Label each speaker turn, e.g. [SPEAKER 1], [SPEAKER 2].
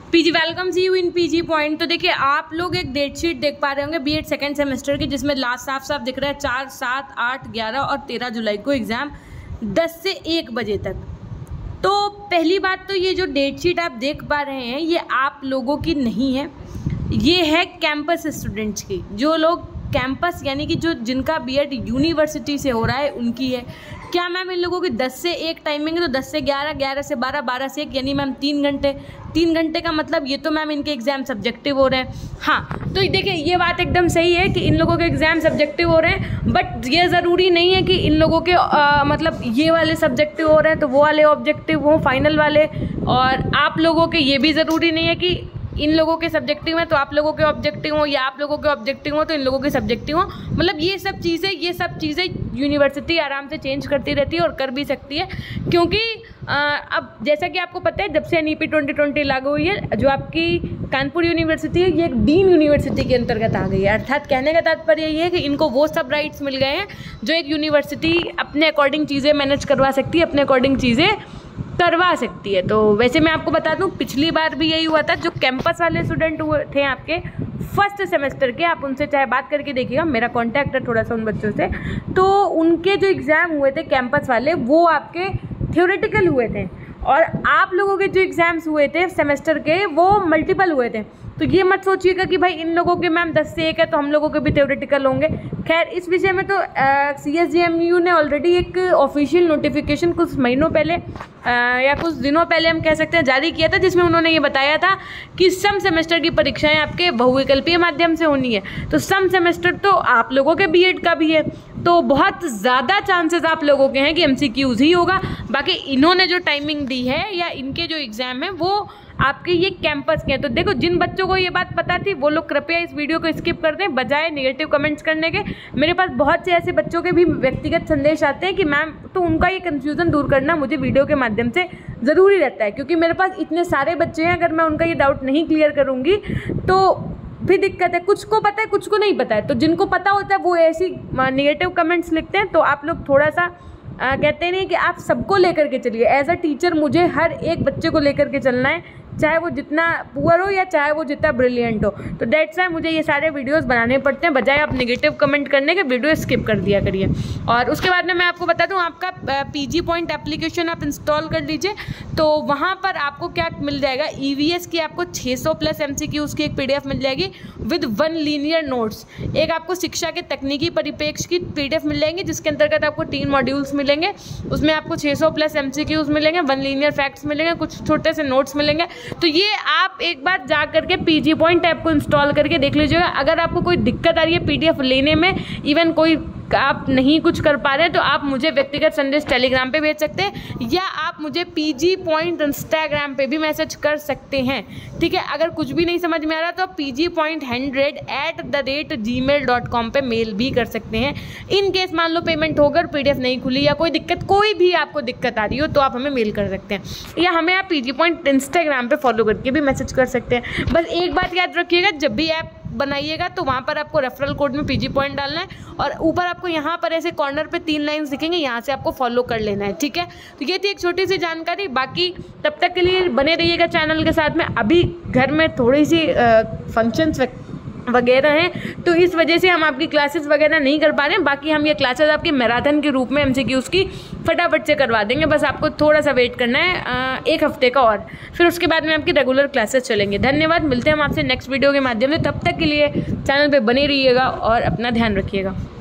[SPEAKER 1] PG welcome see you in PG point. तो देखिए आप लोग एक डेट शीट देख पा रहे होंगे बीएड सेकंड सेमेस्टर की, जिसमें लास्ट साफ साफ दिख रहा है 4, 7, 8, 11 और 13 जुलाई को एग्ज़ाम 10 से 1 बजे तक। तो पहली बात तो ये जो डेट शीट आप देख पा रहे हैं ये आप लोगों की नहीं है, ये है कैंपस स्टूडेंट्स की। जो लोग कैंपस यानी कि जो जिनका बीएड यूनिवर्सिटी से हो रहा है उनकी है। क्या मैम इन लोगों की 10 से 1 टाइमिंग है, तो 10 से 11, 11 से 12, 12 से 1 यानी मैम 3 घंटे। 3 घंटे का मतलब ये तो मैम इनके एग्ज़ाम सब्जेक्टिव हो रहे हैं। हाँ, तो देखिए ये बात एकदम सही है कि इन लोगों के एग्ज़ाम सब्जेक्टिव हो रहे हैं, बट ये ज़रूरी नहीं है कि इन लोगों के मतलब ये वाले सब्जेक्टिव हो रहे हैं तो वो वाले ऑब्जेक्टिव हों फाइनल वाले, और आप लोगों के ये भी ज़रूरी नहीं है कि इन लोगों के सब्जेक्टिव हैं तो आप लोगों के ऑब्जेक्टिव हो, या आप लोगों के ऑब्जेक्टिव हो तो इन लोगों के सब्जेक्टिव हो। मतलब ये सब चीज़ें यूनिवर्सिटी आराम से चेंज करती रहती है और कर भी सकती है, क्योंकि अब जैसा कि आपको पता है जब से NEP 2020 लागू हुई है, जो आपकी कानपुर यूनिवर्सिटी है ये एक डीन यूनिवर्सिटी के अंतर्गत आ गई है। अर्थात कहने का तात्पर्य ये है कि इनको वो सब राइट्स मिल गए हैं जो एक यूनिवर्सिटी अपने अकॉर्डिंग चीज़ें मैनेज करवा सकती है, अपने अकॉर्डिंग चीज़ें करवा सकती है। तो वैसे मैं आपको बता दूं पिछली बार भी यही हुआ था। जो कैंपस वाले स्टूडेंट हुए थे आपके फर्स्ट सेमेस्टर के, आप उनसे चाहे बात करके देखिएगा, मेरा कांटेक्ट है थोड़ा सा उन बच्चों से, तो उनके जो एग्ज़ाम हुए थे कैंपस वाले वो आपके थ्योरेटिकल हुए थे, और आप लोगों के जो एग्ज़ाम्स हुए थे सेमेस्टर के वो मल्टीपल हुए थे। तो ये मत सोचिएगा कि भाई इन लोगों के मैम 10 से 1 है तो हम लोगों के भी थ्योरेटिकल होंगे। खैर इस विषय में तो CSJMU ने ऑलरेडी एक ऑफिशियल नोटिफिकेशन कुछ महीनों पहले या कुछ दिनों पहले हम कह सकते हैं जारी किया था, जिसमें उन्होंने ये बताया था कि सम सेमेस्टर की परीक्षाएं आपके बहुविकल्पीय माध्यम से होनी है। तो सम सेमेस्टर तो आप लोगों के बीएड का भी है, तो बहुत ज़्यादा चांसेस आप लोगों के हैं कि MCQs ही होगा। बाकी इन्होंने जो टाइमिंग दी है या इनके जो एग्ज़ाम है वो आपके ये कैंपस के हैं। तो देखो जिन बच्चों को ये बात पता थी वो लोग कृपया इस वीडियो को स्किप कर दें, बजाय नेगेटिव कमेंट्स करने के। मेरे पास बहुत से ऐसे बच्चों के भी व्यक्तिगत संदेश आते हैं कि मैम, तो उनका ये कन्फ्यूज़न दूर करना मुझे वीडियो के माध्यम से ज़रूरी रहता है, क्योंकि मेरे पास इतने सारे बच्चे हैं, अगर मैं उनका ये डाउट नहीं क्लियर करूँगी तो भी दिक्कत है। कुछ को पता है, कुछ को नहीं पता है। तो जिनको पता होता है वो ऐसी नेगेटिव कमेंट्स लिखते हैं। तो आप लोग थोड़ा सा कहते नहीं कि आप सबको लेकर के चलिए। एज अ टीचर मुझे हर एक बच्चे को लेकर के चलना है, चाहे वो जितना पुअर हो या चाहे वो जितना ब्रिलियंट हो। तो दैट्स वाई मुझे ये सारे वीडियोस बनाने पड़ते हैं, बजाय आप नेगेटिव कमेंट करने के वीडियो स्किप कर दिया करिए। और उसके बाद में मैं आपको बता दूं, आपका पीजी पॉइंट एप्लीकेशन आप इंस्टॉल कर लीजिए। तो वहाँ पर आपको क्या मिल जाएगा, EVS की आपको 600 प्लस MCQs की एक PDF मिल जाएगी विद 1 लीनियर नोट्स। एक आपको शिक्षा के तकनीकी परिप्रेक्ष्य की PDF मिल जाएंगी, जिसके अंतर्गत आपको 3 मॉड्यूल्स मिलेंगे। उसमें आपको 600 प्लस MCQs मिलेंगे, 1 लीनियर फैक्ट्स मिलेंगे, कुछ छोटे से नोट्स मिलेंगे। तो ये आप एक बार जा करके पीजी पॉइंट ऐप को इंस्टॉल करके देख लीजिएगा। अगर आपको कोई दिक्कत आ रही है PDF लेने में, इवन कोई आप नहीं कुछ कर पा रहे हैं, तो आप मुझे व्यक्तिगत संदेश टेलीग्राम पे भेज सकते हैं, या आप मुझे पीजी पॉइंट इंस्टाग्राम पे भी मैसेज कर सकते हैं। ठीक है, अगर कुछ भी नहीं समझ में आ रहा तो pgpoint100@gmail.com पे मेल भी कर सकते हैं। इन केस मान लो पेमेंट होकर PDF नहीं खुली या कोई दिक्कत, कोई भी आपको दिक्कत आ रही हो, तो आप हमें मेल कर सकते हैं, या हमें आप पीजी पॉइंट इंस्टाग्राम पे फॉलो करके भी मैसेज कर सकते हैं। बस एक बात याद रखिएगा, जब भी ऐप बनाइएगा तो वहाँ पर आपको रेफरल कोड में पीजी पॉइंट डालना है, और ऊपर आपको यहाँ पर ऐसे कॉर्नर पे 3 लाइन्स दिखेंगे, यहाँ से आपको फॉलो कर लेना है। ठीक है, तो ये थी एक छोटी सी जानकारी। बाकी तब तक के लिए बने रहिएगा चैनल के साथ में। अभी घर में थोड़ी सी फंक्शंस वगैरह हैं, तो इस वजह से हम आपकी क्लासेस वगैरह नहीं कर पा रहे हैं। बाकी हम ये क्लासेस आपकी मैराथन के रूप में MCQs की फटाफट से करवा देंगे। बस आपको थोड़ा सा वेट करना है 1 हफ्ते का, और फिर उसके बाद में आपकी रेगुलर क्लासेस चलेंगे। धन्यवाद, मिलते हैं हम आपसे नेक्स्ट वीडियो के माध्यम से। तब तक के लिए चैनल पे बने रहिएगा और अपना ध्यान रखिएगा।